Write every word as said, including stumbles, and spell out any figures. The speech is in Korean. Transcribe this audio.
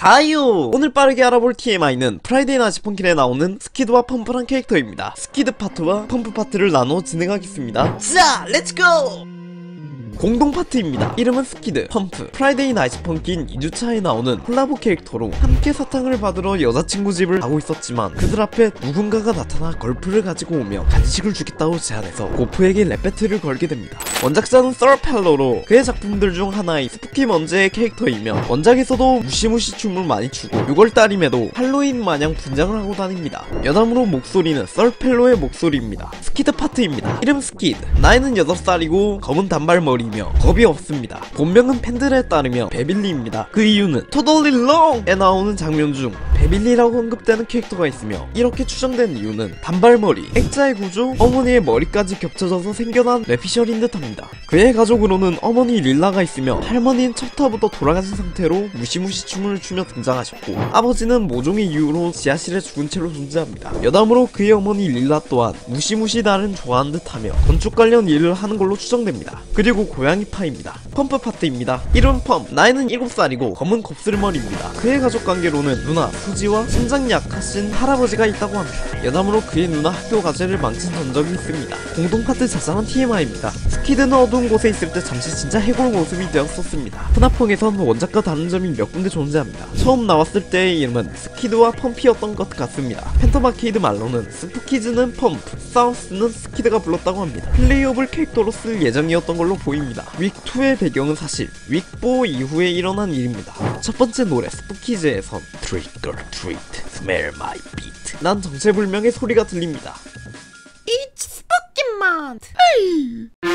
하요! 오늘 빠르게 알아볼 티엠아이는 프라이데이 나이트 펑킨에 나오는 스키드와 펌프란 캐릭터입니다. 스키드 파트와 펌프 파트를 나누어 진행하겠습니다. 자, 렛츠고! 공동 파트입니다. 이름은 스키드, 펌프, 프라이데이 나이트 펑킨 이 주차에 나오는 콜라보 캐릭터로 함께 사탕을 받으러 여자친구 집을 가고 있었지만 그들 앞에 누군가가 나타나 걸프를 가지고 오며 간식을 주겠다고 제안해서 고프에게 랩 배틀을 걸게 됩니다. 원작자는 서펠로로 그의 작품들 중 하나인 스푸키 먼즈의 캐릭터이며 원작에서도 무시무시 춤을 많이 추고 유월달임에도 할로윈 마냥 분장을 하고 다닙니다. 여담으로 목소리는 서펠로의 목소리입니다. 스키드 파트입니다. 이름 스키드, 나이는 여덟 살이고 검은 단발머리이며 겁이 없습니다. 본명은 팬들에 따르며 베빌리입니다. 그 이유는 Totally Wrong에 나오는 장면 중 베빌리라고 언급되는 캐릭터가 있으며 이렇게 추정된 이유는 단발머리, 액자의 구조, 어머니의 머리까지 겹쳐져서 생겨난 뇌피셜인 듯합니다. 그의 가족으로는 어머니 릴라가 있으며 할머니는 첫화부터 돌아가신 상태로 무시무시 춤을 추며 등장하셨고 아버지는 모종의 이유로 지하실에 죽은 채로 존재합니다. 여담으로 그의 어머니 릴라 또한 무시무시 나를 좋아하는 듯하며 건축 관련 일을 하는 걸로 추정됩니다. 그리고 고양이파입니다. 펌프 파트입니다. 이름 펌, 나이는 일곱 살이고 검은 곱슬머리입니다. 그의 가족 관계로는 누나 수지와 심장이 약하신 할아버지가 있다고 합니다. 여담으로 그의 누나 학교 과제를 망친 전적이 있습니다. 공동 파트 자잘한 티엠아이입니다. 스키드는 어두운 곳에 있을 때 잠시 진짜 해골 모습이 되었었습니다. 푸나퐁에선 원작과 다른 점이 몇 군데 존재합니다. 처음 나왔을 때의 이름은 스키드와 펌피였던 것 같습니다. 팬텀 아케이드 말로는 스푸키즈는 펌프, 사우스는 스키드가 불렀다고 합니다. 플레이어블 캐릭터로 쓸 예정이었던 걸로 보입니다. 윅이의 배경은 사실 윅사 이후에 일어난 일입니다. 첫 번째 노래 스푸키즈에선 Trick or treat, smell my beat 난 정체불명의 소리가 들립니다. It's Spooky Month!